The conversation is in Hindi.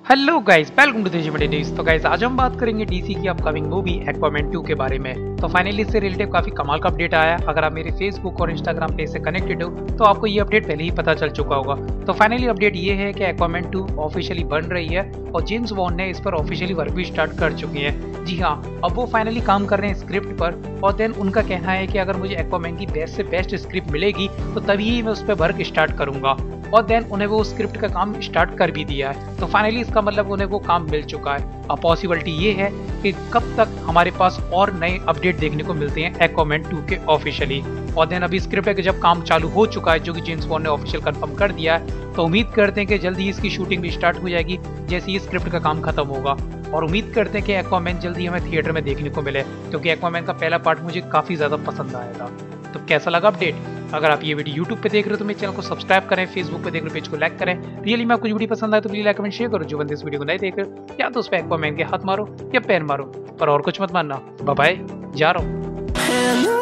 Hello guys, welcome to the news. तो गाइस, आज हम बात करेंगे डीसी की अपकमिंग मूवी एक्वामैन 2 के बारे में। तो फाइनली इससे रिलेटेड काफी कमाल का अपडेट आया। अगर आप मेरे फेसबुक और इंस्टाग्राम पेज से कनेक्टेड हो तो आपको ये अपडेट पहले ही पता चल चुका होगा। तो फाइनली अपडेट ये है कि एक्वामैन 2 ऑफिशियली बन रही है और जेम्स वॉन ने इस पर ऑफिशियली वर्क भी स्टार्ट कर चुके हैं। जी हाँ, अब वो फाइनली काम कर रहे हैं स्क्रिप्ट पर और देन उनका कहना है कि अगर मुझे एक्वामैन की बेस्ट से बेस्ट स्क्रिप्ट मिलेगी तो तभी मैं उस पर वर्क स्टार्ट करूंगा। और देन उन्हें वो स्क्रिप्ट का काम स्टार्ट कर भी दिया है। तो फाइनली इसका मतलब उन्हें वो काम मिल चुका है। अब पॉसिबिलिटी ये है कि कब तक हमारे पास और नए अपडेट देखने को मिलते हैं एक्वामैन 2 के ऑफिशियली। और देन अभी स्क्रिप्ट का जब काम चालू हो चुका है, जो कि जेम्स वॉन ने ऑफिशियल कंफर्म कर दिया है, तो उम्मीद करते हैं कि जल्दी ही इसकी शूटिंग भी स्टार्ट हो जाएगी जैसे ही स्क्रिप्ट का काम खत्म होगा। और उम्मीद करते हैं कि एक्वामैन जल्दी हमें थिएटर में देखने को मिले, क्योंकि एक्वामैन का पहला पार्ट मुझे काफी ज्यादा पसंद आया था। तो कैसा लगा अपडेट? अगर आप ये वीडियो YouTube पे देख रहे हो तो मेरे चैनल को सब्सक्राइब करें, फेसबुक पे देख रहे हो पेज को लाइक करें। रियली में आपको वीडियो पसंद आए तो प्लीज लाइक कमेंट शेयर करो। जो बंदे इस वीडियो को नहीं देख रहे या तो उस पर एक्वामैन के हाथ मारो या पैर मारो, पर और कुछ मत मानना। बाय बाय, जा रहा हूँ।